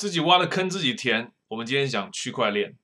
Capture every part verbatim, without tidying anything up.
自己挖的坑自己填。我们今天讲区块链。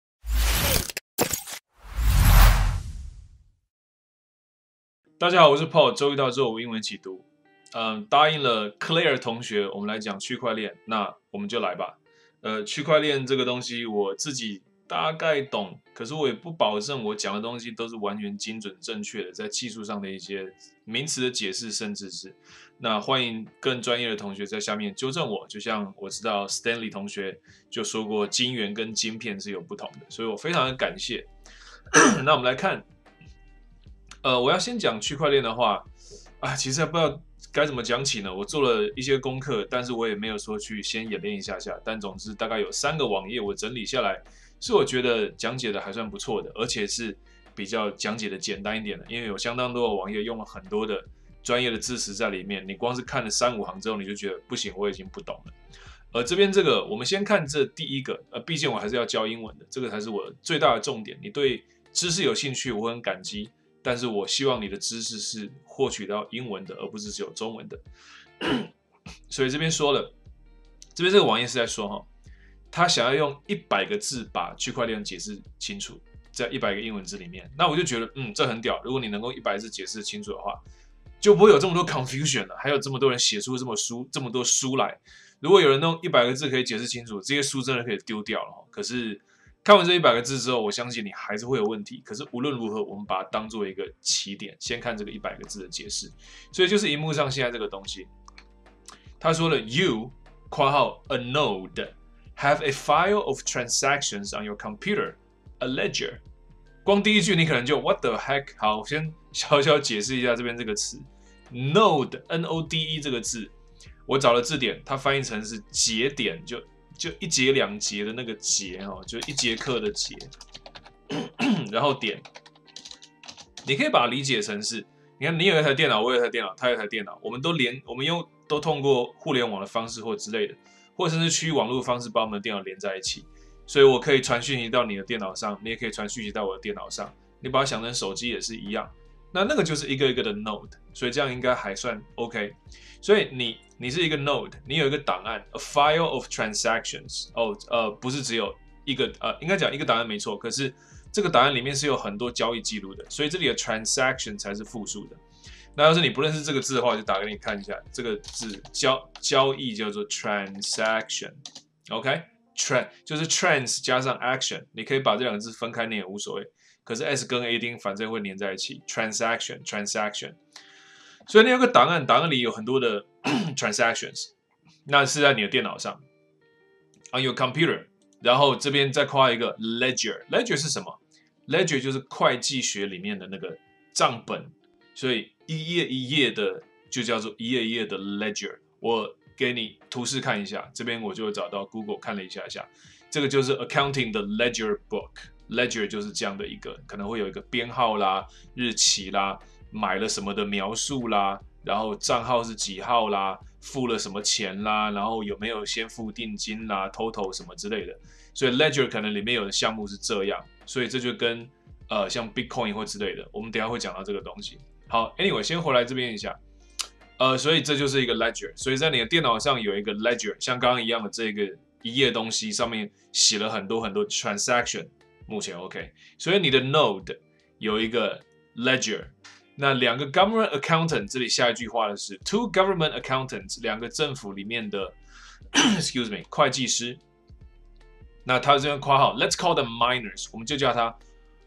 大家好，我是 Paul， 周一到周五英文起读。嗯，答应了 Claire 同学，我们来讲区块链，那我们就来吧。呃，区块链这个东西我自己大概懂，可是我也不保证我讲的东西都是完全精准正确的，在技术上的一些名词的解释，甚至是那欢迎更专业的同学在下面纠正我。就像我知道 Stanley 同学就说过，晶圆跟晶片是有不同的，所以我非常的感谢。那我们来看，呃，我要先讲区块链的话啊，其实还不知道该怎么讲起呢。我做了一些功课，但是我也没有说去先演练一下下。但总之大概有三个网页我整理下来，是我觉得讲解的还算不错的，而且是比较讲解的简单一点的。因为有相当多的网页用了很多的专业的知识在里面，你光是看了三五行之后，你就觉得不行，我已经不懂了。而这边这个，我们先看这第一个，呃，毕竟我还是要教英文的，这个才是我最大的重点。你对知识有兴趣，我很感激。但是我希望你的知识是获取到英文的，而不是只有中文的。所以这边说了，这边这个网页是在说哈，他想要用一百个字把区块链解释清楚，在一百个英文字里面。那我就觉得，嗯，这很屌。如果你能够一百字解释清楚的话，就不会有这么多 confusion 了，还有这么多人写出这么书这么多书来。如果有人用一百个字可以解释清楚，这些书真的可以丢掉了。可是看完这一百个字之后，我相信你还是会有问题。可是无论如何，我们把它当做一个起点，先看这个一百个字的解释。所以就是荧幕上现在这个东西，他说了 ，You (括号 a node) have a file of transactions on your computer, a ledger。光第一句你可能就 What the heck？ 好，我先小小解释一下这边这个词 ，node (N O D E) 这个字，我找了字典，它翻译成是节点，就。就一节两节的那个节哦，就一节课的节，然后点，你可以把它理解成是，你看你有一台电脑，我有一台电脑，他有一台电脑，我们都连，我们用都通过互联网的方式或之类的，或者是区域网络的方式把我们的电脑连在一起，所以我可以传讯息到你的电脑上，你也可以传讯息到我的电脑上，你把它想成手机也是一样。那那个就是一个一个的 node， 所以这样应该还算 OK。所以你你是一个 node， 你有一个档案 ，a file of transactions。哦，呃，不是只有一个，呃，应该讲一个档案没错，可是这个档案里面是有很多交易记录的，所以这里的 transaction 才是复数的。那要是你不认识这个字的话，我就打给你看一下，这个字交交易叫做 transaction，OK？Trans 就是 trans 加上 action， 你可以把这两个字分开念也无所谓。可是 S 跟 A 丁反正会连在一起 ，transaction transaction， 所以你有个档案，档案里有很多的transactions， 那是在你的电脑上 ，on your computer， 然后这边再夸一个 ledger，ledger 是什么 ？ledger 就是会计学里面的那个账本，所以一页一页的就叫做一页一页的 ledger。我给你图示看一下，这边我就找到 Google 看了一下下，这个就是 accounting 的 ledger book。Ledger 就是这样的一个，可能会有一个编号啦、日期啦、买了什么的描述啦，然后账号是几号啦、付了什么钱啦，然后有没有先付定金啦、total 什么之类的。所以 Ledger 可能里面有的项目是这样，所以这就跟呃像 Bitcoin 或之类的，我们等一下会讲到这个东西。好 ，Anyway， 先回来这边一下，呃，所以这就是一个 Ledger， 所以在你的电脑上有一个 Ledger， 像刚刚一样的这个一页东西上面写了很多很多 transaction。目前 OK， 所以你的 node 有一个 ledger， 那两个 government accountant， 这里下一句话的是 two government accountants， 两个政府里面的excuse me 会计师，那他这边括号 let's call them miners， 我们就叫他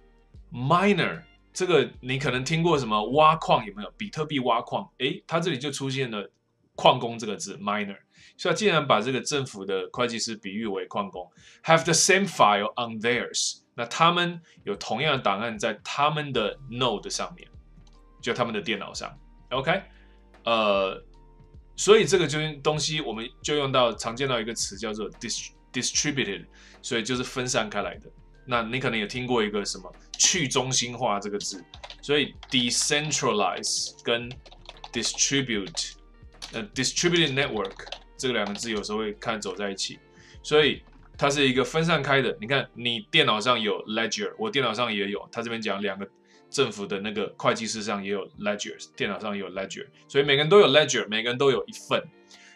miner。这个你可能听过什么挖矿有没有？比特币挖矿，诶，他这里就出现了矿工这个字 miner。所以他竟然把这个政府的会计师比喻为矿工 ，have the same file on theirs。那他们有同样的档案在他们的 node 上面，就他们的电脑上 ，OK？ 呃，所以这个就是东西，我们就用到常见到一个词叫做 distributed， 所以就是分散开来的。那你可能也听过一个什么去中心化这个字，所以 decentralize 跟 distribute， 呃 distributed network 这两个字有时候会看走在一起，所以它是一个分散开的。你看，你电脑上有 ledger， 我电脑上也有。他这边讲两个政府的那个会计师上也有 ledger， 电脑上也有 ledger， 所以每个人都有 ledger， 每个人都有一份。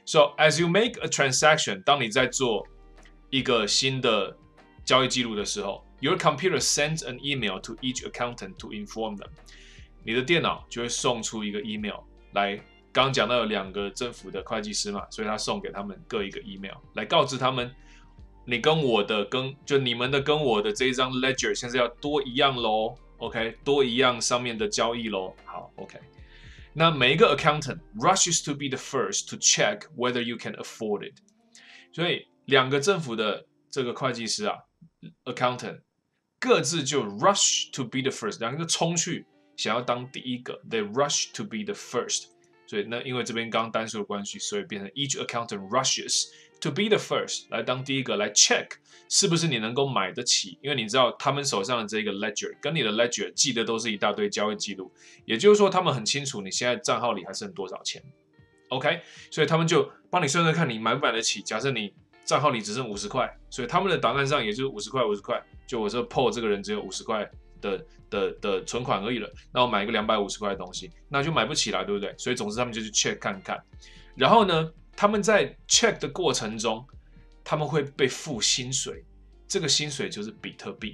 So as you make a transaction， 当你在做一个新的交易记录的时候 ，your computer sends an email to each accountant to inform them。你的电脑就会送出一个 email 来，刚刚讲到有两个政府的会计师嘛，所以他送给他们各一个 email 来告知他们，你跟我的跟就你们的跟我的这一张 ledger 现在要多一样咯 OK， 多一样上面的交易咯。好 OK。那每一个 accountant rushes to be the first to check whether you can afford it。所以两个政府的这个会计师啊 ，accountant 各自就 rush to be the first， 两个就冲去想要当第一个 ，they rush to be the first。所以那因为这边刚刚单数的关系，所以变成 each accountant rushes to be the first 来当第一个来 check 是不是你能够买得起，因为你知道他们手上的这个 ledger 跟你的 ledger 记得都是一大堆交易记录，也就是说他们很清楚你现在账号里还剩多少钱 ，OK， 所以他们就帮你算算看你买不买得起。假设你账号里只剩五十块，所以他们的档案上也就是五十块五十块，就我说 Paul 这个人只有五十块的的的存款而已了，那我买一个两百五十块的东西，那就买不起了，对不对？所以总之他们就去 check 看看，然后呢，他们在 check 的过程中，他们会被付薪水，这个薪水就是比特币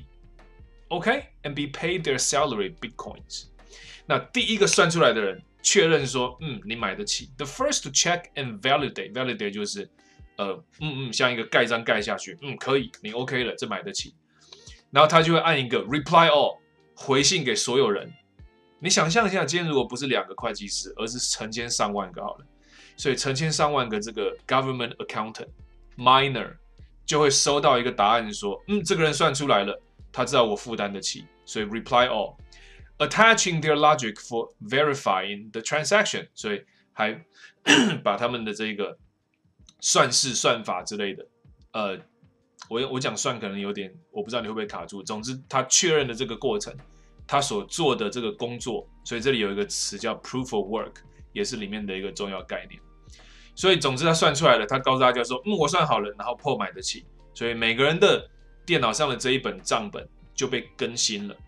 ，OK，and be paid their salary bitcoins。那第一个算出来的人确认说，嗯，你买得起。The first to check and validate，validate 就是呃，嗯嗯，像一个盖章盖下去，嗯，可以，你 OK 了，这买得起。然后他就会按一个 reply all， 回信给所有人。你想象一下，今天如果不是两个会计师，而是成千上万个好了，所以成千上万个这个 government accountant minor 就会收到一个答案说，嗯，这个人算出来了，他知道我负担得起，所以 reply all， attaching their logic for verifying the transaction， 所以还把他们的这个算式、算法之类的，呃。我我讲算可能有点，我不知道你会不会卡住。总之，他确认的这个过程，他所做的这个工作，所以这里有一个词叫 proof of work， 也是里面的一个重要概念。所以总之他算出来了，他告诉大家说，嗯，我算好了，然后 Paul 买得起。所以每个人的电脑上的这一本账本就被更新了。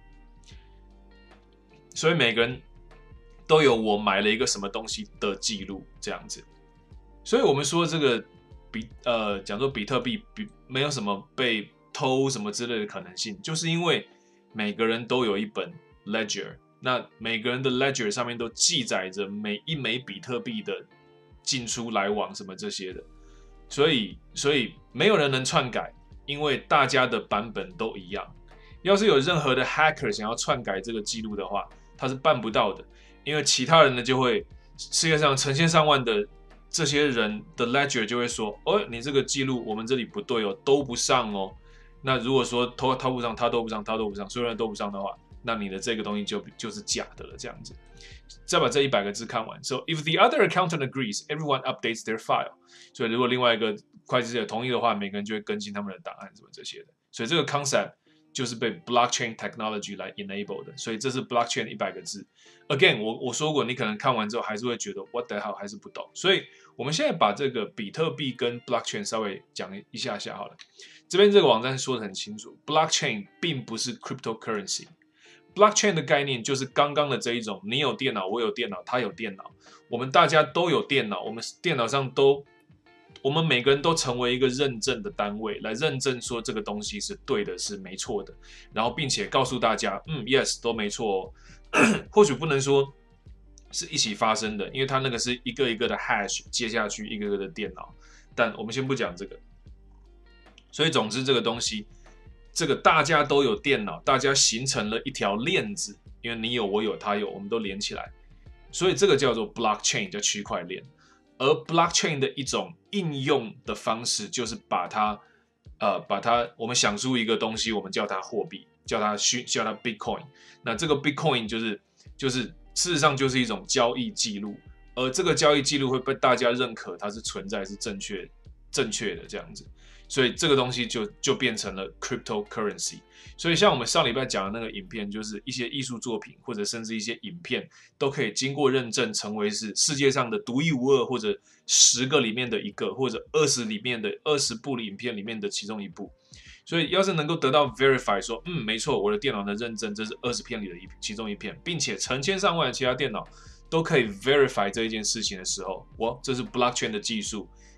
所以每个人都有我买了一个什么东西的记录，这样子。所以我们说这个。比呃，讲说比特币比没有什么被偷什么之类的可能性，就是因为每个人都有一本 ledger， 那每个人的 ledger 上面都记载着每一枚比特币的进出来往什么这些的，所以所以没有人能篡改，因为大家的版本都一样。要是有任何的 hacker 想要篡改这个记录的话，他是办不到的，因为其他人呢就会世界上成千上万的。这些人的 ledger 就会说，哦，你这个记录我们这里不对哦，都不上哦。那如果说他他不上，他都不上，他都不上，所有人都不上的话，那你的这个东西就就是假的了，这样子。再把这一百个字看完。So if the other accountant agrees, everyone updates their file。所以如果另外一个会计师也同意的话，每个人就会更新他们的档案什么这些的。所以这个 concept 就是被 blockchain technology 来 enable 的。所以这是 blockchain 一百个字。Again， 我我说过，你可能看完之后还是会觉得 what the hell 还是不懂。所以我们现在把这个比特币跟 blockchain 稍微讲一下下好了。这边这个网站说得很清楚 ，blockchain 并不是 cryptocurrency。blockchain 的概念就是刚刚的这一种，你有电脑，我有电脑，他有电脑，我们大家都有电脑，我们电脑上都，我们每个人都成为一个认证的单位，来认证说这个东西是对的，是没错的，然后并且告诉大家，嗯 ，yes 都没错哦。或许不能说是一起发生的，因为它那个是一个一个的 hash 接下去一个个的电脑，但我们先不讲这个。所以总之这个东西，这个大家都有电脑，大家形成了一条链子，因为你有我有他有，我们都连起来，所以这个叫做 blockchain， 叫区块链。而 blockchain 的一种应用的方式就是把它，呃，把它我们想出一个东西，我们叫它货币。叫它虚，叫它 Bitcoin。那这个 Bitcoin 就是就是事实上就是一种交易记录，而这个交易记录会被大家认可，它是存在是正确正确的这样子，所以这个东西就就变成了 cryptocurrency。所以像我们上礼拜讲的那个影片，就是一些艺术作品或者甚至一些影片都可以经过认证，成为是世界上的独一无二，或者十个里面的一个，或者二十里面的二十部影片里面的其中一部。所以要是能够得到 verify 说，嗯，没错，我的电脑的认证这是二十片里的一其中一片，并且成千上万的其他电脑都可以 verify 这一件事情的时候，哇，这是 blockchain 的技术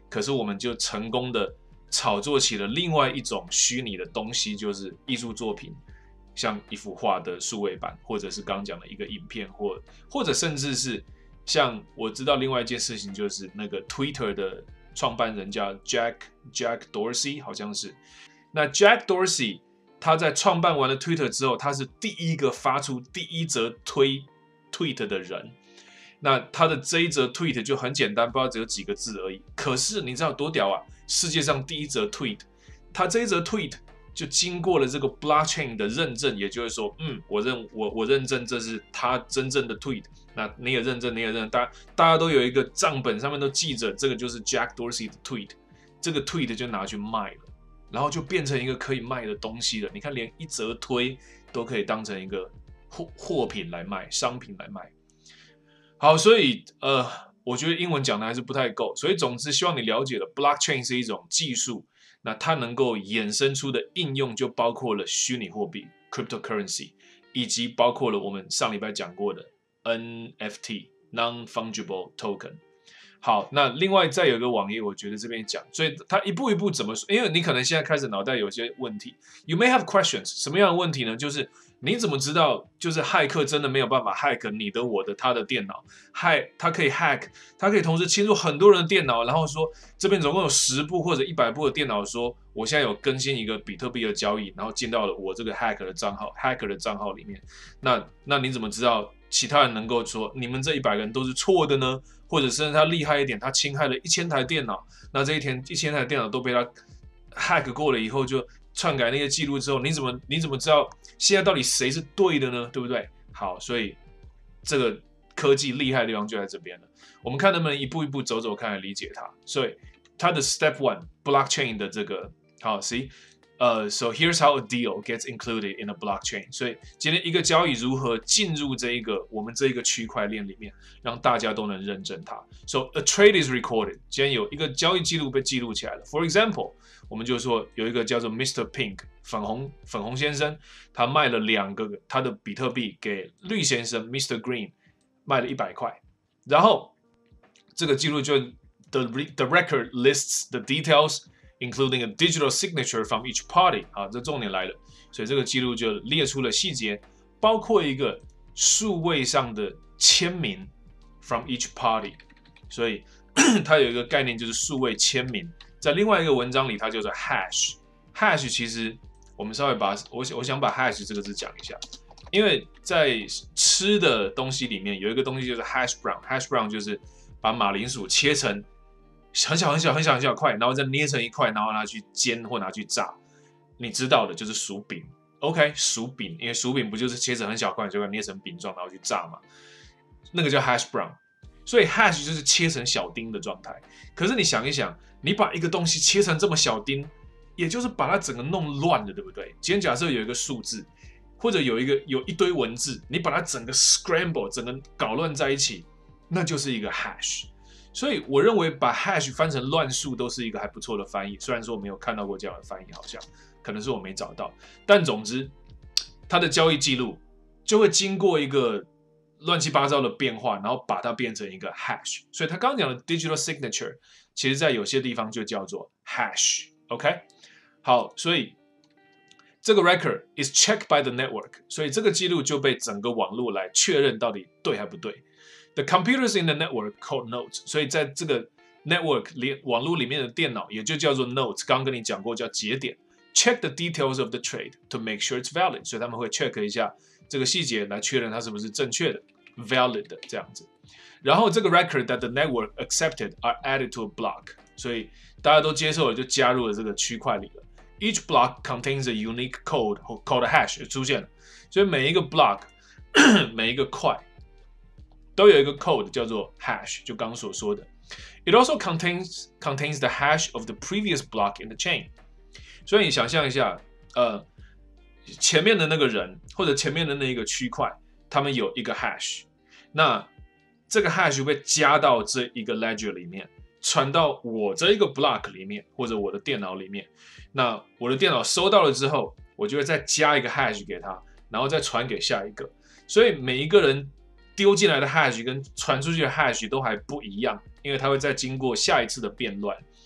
可是我们就成功的炒作起了另外一种虚拟的东西，就是艺术作品，像一幅画的数位版，或者是刚讲的一个影片，或或者甚至是像我知道另外一件事情，就是那个 Twitter 的创办人叫 Jack Jack Dorsey， 好像是。那 Jack Dorsey 他在创办完了 Twitter 之后，他是第一个发出第一则推 tweet 的人。那他的这一则 tweet 就很简单，不知道只有几个字而已。可是你知道多屌啊？世界上第一则 tweet， 他这一则 tweet 就经过了这个 blockchain 的认证，也就是说，嗯，我认我我认证这是他真正的 tweet。那你也认证，你也认证，大家大家都有一个账本，上面都记着这个就是 Jack Dorsey 的 tweet， 这个 tweet 就拿去卖了，然后就变成一个可以卖的东西了。你看，连一则推都可以当成一个货货品来卖，商品来卖。好，所以呃，我觉得英文讲的还是不太够，所以总之希望你了解了 blockchain 是一种技术，那它能够衍生出的应用就包括了虚拟货币 cryptocurrency， 以及包括了我们上礼拜讲过的 N F T non-fungible token。好，那另外再有一个网页，我觉得这边讲，所以它一步一步怎么说？因为你可能现在开始脑袋有些问题 ，You may have questions， 什么样的问题呢？就是你怎么知道，就是骇客真的没有办法 hack 你的、我的、他的电脑 ，hack 他可以 hack， 他可以同时侵入很多人的电脑，然后说这边总共有十部或者一百部的电脑说，我现在有更新一个比特币的交易，然后进到了我这个 hacker 的账号 ，hacker 的账号里面，那那你怎么知道其他人能够说你们这一百个人都是错的呢？或者是他厉害一点，他侵害了一千台电脑，那这一天一千台电脑都被他 hack 过了以后，就篡改那些记录之后，你怎么你怎么知道现在到底谁是对的呢？对不对？好，所以这个科技厉害的地方就在这边了。我们看能不能一步一步走走看来理解它。所以它的 Step One blockchain 的这个好 ，see。呃、uh, ，so here's how a deal gets included in a blockchain。所以今天一个交易如何进入这一个我们这一个区块链里面，让大家都能认证它。So a trade is recorded。今天有一个交易记录被记录起来了。For example， 我们就说有一个叫做 Mister Pink 粉红粉红先生，他卖了两个他的比特币给绿先生 Mister Green， 卖了一百块。然后这个记录就 the the record lists the details。including a digital signature from each party 啊，这重点来了，所以这个记录就列出了细节，包括一个数位上的签名 from each party， 所以它有一个概念就是数位签名，在另外一个文章里它叫做 hash。hash 其实我们稍微把我我想把 hash 这个字讲一下，因为在吃的东西里面有一个东西就是 hash brown，hash brown 就是把马铃薯切成很小很小很小很小块，然后再捏成一块，然后拿去煎或拿去炸。你知道的就是薯饼 ，OK， 薯饼，因为薯饼不就是切成很小块，就捏成饼状，然后去炸嘛？那个叫 hash brown。所以 hash 就是切成小丁的状态。可是你想一想，你把一个东西切成这么小丁，也就是把它整个弄乱了，对不对？今天假设有一个数字，或者有一个有一堆文字，你把它整个 scramble， 整个搞乱在一起，那就是一个 hash。所以我认为把 hash 翻成乱数都是一个还不错的翻译，虽然说我没有看到过这样的翻译，好像可能是我没找到，但总之它的交易记录就会经过一个乱七八糟的变化，然后把它变成一个 hash。所以他刚刚讲的 digital signature， 其实在有些地方就叫做 hash。OK， 好，所以这个 record is checked by the network， 所以这个记录就被整个网络来确认到底对还不对。The computers in the network called nodes， 所以在这个 network 里网络里面的电脑也就叫做 nodes， 刚刚跟你讲过叫节点。Check the details of the trade to make sure it's valid， 所以他们会 check 一下这个细节来确认它是不是正确的 valid 的这样子。然后这个 record that the network accepted are added to a block， 所以大家都接受了就加入了这个区块里了。Each block contains a unique code called a hash 出现了，所以每一个 block 每一个块都有一个 code 叫做 hash， 就刚刚所说的。It also contains contains the hash of the previous block in the chain。所以你想象一下，呃，前面的那个人或者前面的那一个区块，他们有一个 hash， 那这个 hash 被加到这一个 ledger 里面，传到我这一个 block 里面或者我的电脑里面。那我的电脑收到了之后，我就会再加一个 hash 给他，然后再传给下一个。所以每一个人丢进来的 hash 跟传出去的 hash 都还不一样，因为它会再经过下一次的变乱。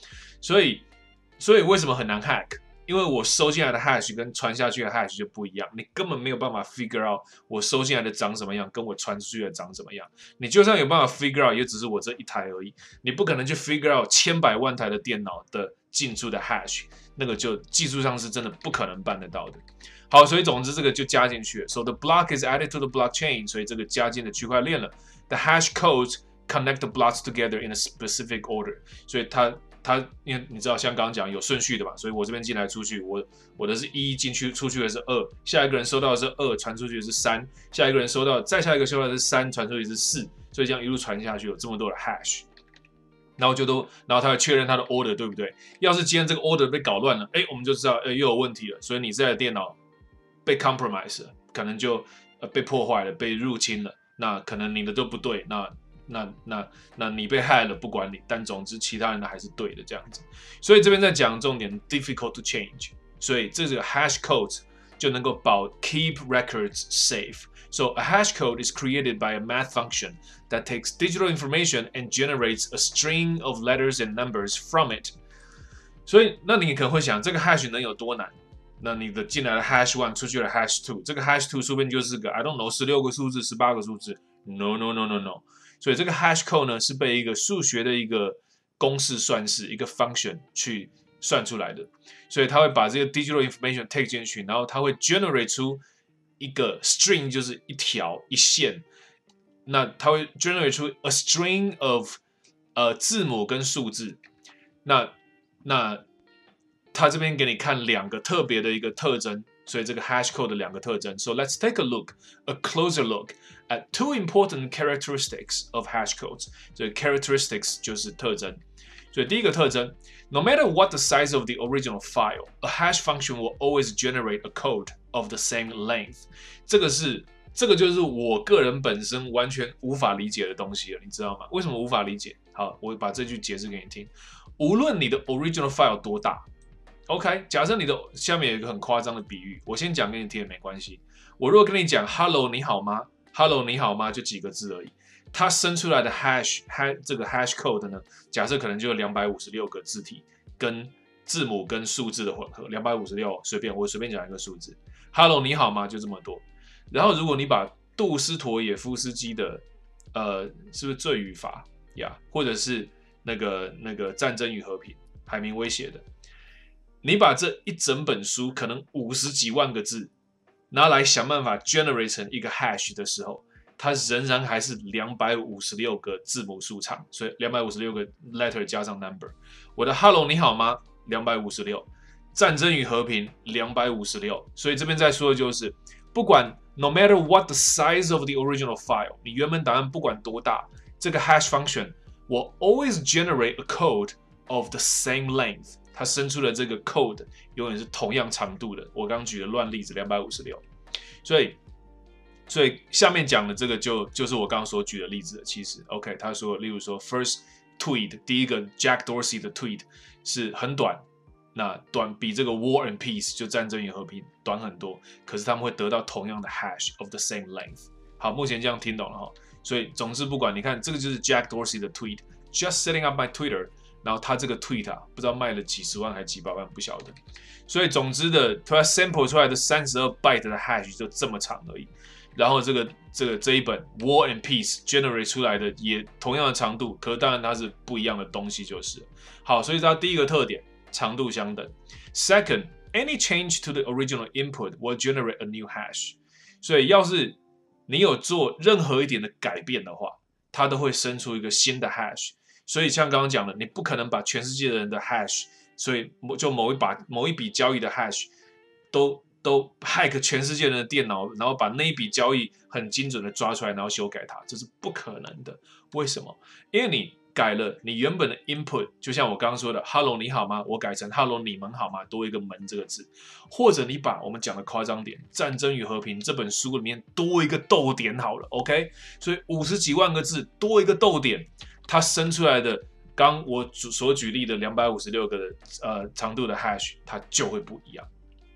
所以，所以为什么很难 hack？因为我收进来的 hash 跟传下去的 hash 就不一样，你根本没有办法 figure out 我收进来的长什么样，跟我传出去的长什么样。你就算有办法 figure out， 也只是我这一台而已，你不可能去 figure out 千百万台的电脑的进出的 hash， 那个就技术上是真的不可能办得到的。好，所以总之这个就加进去了。So the block is added to the blockchain， 所以这个加进了区块链了。The hash codes connect the blocks together in a specific order， 所以它。它因为你知道像刚刚讲有顺序的嘛，所以我这边进来出去，我我的是一进去，出去的是二，下一个人收到的是二，传出去的是三，下一个人收到，再下一个收到的是三，传出去是四，所以这样一路传下去有这么多的 hash， 然后就都，然后他会确认他的 order 对不对？要是今天这个 order 被搞乱了，哎，我们就知道，哎，又有问题了，所以你这台电脑被 compromise 了，可能就呃被破坏了，被入侵了，那可能你的都不对，那。那那那你被害了不管你，但总之其他人的还是对的这样子，所以这边在讲重点 difficult to change， 所以这个 hash code 就能够保 keep records safe. So a hash code is created by a math function that takes digital information and generates a string of letters and numbers from it. 所以那你可能会想，这个 hash 能有多难？那你的进来的 hash one 出去的 hash two， 这个 hash two 说不定就是个 I don't know 十六个数字、十八个数字。No no no no no。所以这个 hash code 呢是被一个数学的一个公式算式一个 function 去算出来的，所以它会把这个 digital information take 进去，然后它会 generate 出一个 string 就是一条一线，那它会 generate 出 a string of 呃字母跟数字，那那它这边给你看两个特别的一个特征。所以这个 hash code 的两个特征 ，So let's take a look, a closer look at two important characteristics of hash codes. 所以 characteristics 就是特征。所以第一个特征 ，no matter what the size of the original file, a hash function will always generate a code of the same length. 这个是这个就是我个人本身完全无法理解的东西了，你知道吗？为什么无法理解？好，我把这句解释给你听。无论你的 original file 多大。OK， 假设你的下面有一个很夸张的比喻，我先讲给你听也没关系。我如果跟你讲 “Hello， 你好吗 ？”“Hello， 你好吗？”就几个字而已。它生出来的 hash hash 这个 hash code 呢，假设可能就有两百五十六个字体跟字母跟数字的混合，两百五十六随便我随便讲一个数字。“Hello， 你好吗？”就这么多。然后如果你把杜斯妥也夫斯基的呃是不是罪与罚呀，或者是那个那个战争与和平海明威写的。你把这一整本书可能五十几万个字拿来想办法 generate 成一个 hash 的时候，它仍然还是两百五十六个字母数长，所以两百五十六个 letter 加上 number。我的 hello 你好吗？两百五十六，战争与和平两百五十六。所以这边在说的就是，不管 no matter what the size of the original file， 你原本档案不管多大，这个 hash function will always generate a code of the same length。它生出的这个 code 永远是同样长度的。我刚刚举的乱例子两百五十六，所以所以下面讲的这个就就是我刚刚所举的例子了。其实 ，OK， 他说，例如说 first tweet 第一个 Jack Dorsey 的 tweet 是很短，那短比这个 War and Peace 就战争与和平短很多，可是他们会得到同样的 hash of the same length。好，目前这样听懂了哈。所以总之不管你看这个就是 Jack Dorsey 的 tweet，just setting up my Twitter。然后他这个 tweet 啊，不知道卖了几十万还几百万，不晓得。所以总之的，它 sample 出来的三十二 byte 的 hash 就这么长而已。然后这个这个这一本 War and Peace generate 出来的也同样的长度，可是当然它是不一样的东西就是了。好，所以它第一个特点，长度相等。Second, any change to the original input will generate a new hash。所以要是你有做任何一点的改变的话，它都会生出一个新的 hash。所以像刚刚讲的，你不可能把全世界的人的 hash， 所以就某一把某一笔交易的 hash 都都 hack 全世界人的电脑，然后把那一笔交易很精准的抓出来，然后修改它，这是不可能的。为什么？因为你改了你原本的 input， 就像我刚刚说的 ，Hello 你好吗？我改成 Hello 你们好吗？多一个门这个字，或者你把我们讲的夸张点，《战争与和平》这本书里面多一个逗点好了 ，OK？ 所以五十几万个字多一个逗点。它生出来的，刚我所举例的两百五十六个的呃长度的 hash， 它就会不一样。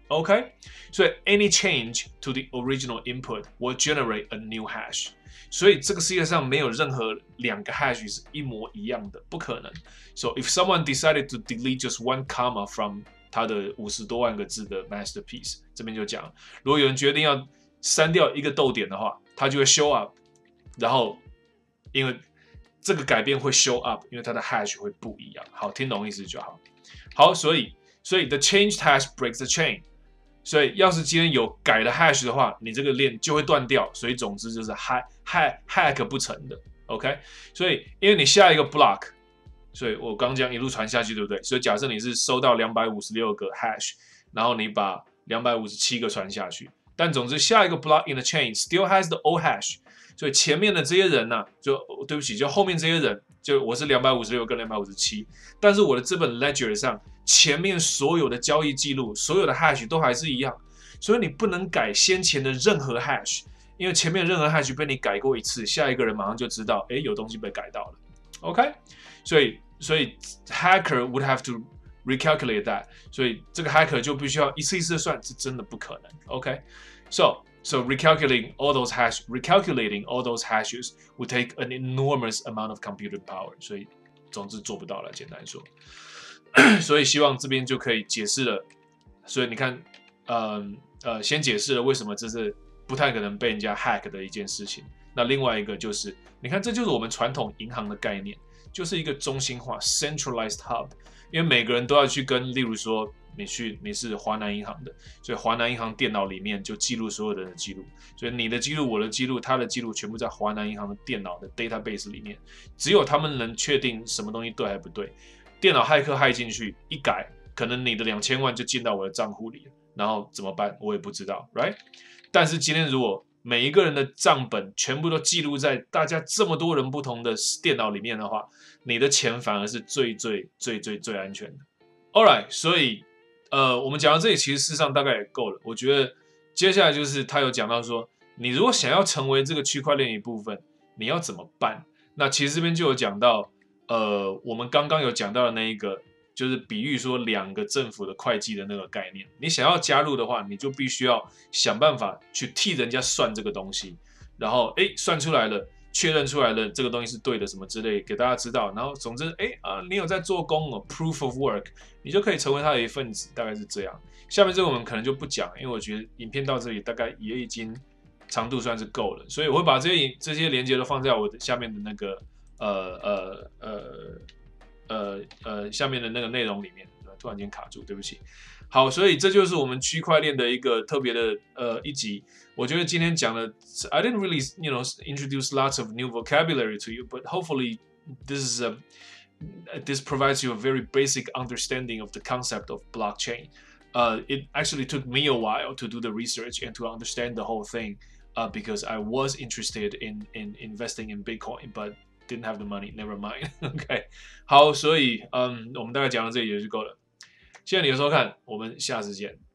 OK， 所以 any change to the original input will generate a new hash。所以这个世界上没有任何两个 hash 是一模一样的，不可能。So if someone decided to delete just one comma from 他的五十多万个字的 masterpiece， 这边就讲，如果有人决定要删掉一个逗点的话，它就会 show up， 然后因为这个改变会 show up， 因为它的 hash 会不一样。好，听懂意思就好。好，所以所以 the changed hash breaks the chain。所以要是今天有改了 hash 的话，你这个链就会断掉。所以总之就是 hack hack hack 不成的 ，OK？ 所以因为你下一个 block， 所以我刚讲一路传下去，对不对？所以假设你是收到两百五十六个 hash， 然后你把两百五十七个传下去，但总之下一个 block in the chain still has the old hash。所以前面的这些人呢、啊，就对不起，就后面这些人，就我是两百五十六跟两百五十七，但是我的资本 ledger 上前面所有的交易记录，所有的 hash 都还是一样，所以你不能改先前的任何 hash， 因为前面任何 hash 被你改过一次，下一个人马上就知道，哎，有东西被改到了 ，OK？ 所以所以 hacker would have to recalculate that， 所以这个 hacker 就必须要一次一次的算，是真的不可能 ，OK？So So recalculating all those hash, recalculating all those hashes would take an enormous amount of computing power. 所以总之做不到了，简单说。所以希望这边就可以解释了。所以你看，呃呃，先解释了为什么这是不太可能被人家 hack 的一件事情。那另外一个就是，你看，这就是我们传统银行的概念，就是一个中心化 centralized hub， 因为每个人都要去跟，例如说。你去你是华南银行的，所以华南银行电脑里面就记录所有人的记录，所以你的记录、我的记录、他的记录全部在华南银行的电脑的 database 里面，只有他们能确定什么东西对还不对。电脑骇客骇进去一改，可能你的两千万就进到我的账户里了，然后怎么办？我也不知道 ，right？ 但是今天如果每一个人的账本全部都记录在大家这么多人不同的电脑里面的话，你的钱反而是最最最最最安全的。Alright， 所以。呃，我们讲到这里，其实事实上大概也够了。我觉得接下来就是他有讲到说，你如果想要成为这个区块链一部分，你要怎么办？那其实这边就有讲到，呃，我们刚刚有讲到的那一个，就是比喻说两个政府的会计的那个概念。你想要加入的话，你就必须要想办法去替人家算这个东西，然后哎，算出来了。确认出来了，这个东西是对的，什么之类，给大家知道。然后，总之，哎啊，你有在做工哦 ，proof of work， 你就可以成为他的一份子，大概是这样。下面这个我们可能就不讲，因为我觉得影片到这里大概也已经长度算是够了，所以我会把这些这些连接都放在我的下面的那个呃呃呃呃呃下面的那个内容里面。突然间卡住，对不起。好，所以这就是我们区块链的一个特别的呃一集。我觉得今天讲的 ，I didn't really you know introduce lots of new vocabulary to you, but hopefully this is a this provides you a very basic understanding of the concept of blockchain. Uh, it actually took me a while to do the research and to understand the whole thing, uh, because I was interested in in investing in Bitcoin, but didn't have the money. Never mind. OK， 好，所以嗯，我们大概讲到这里也就够了。谢谢你的收看，我们下次见。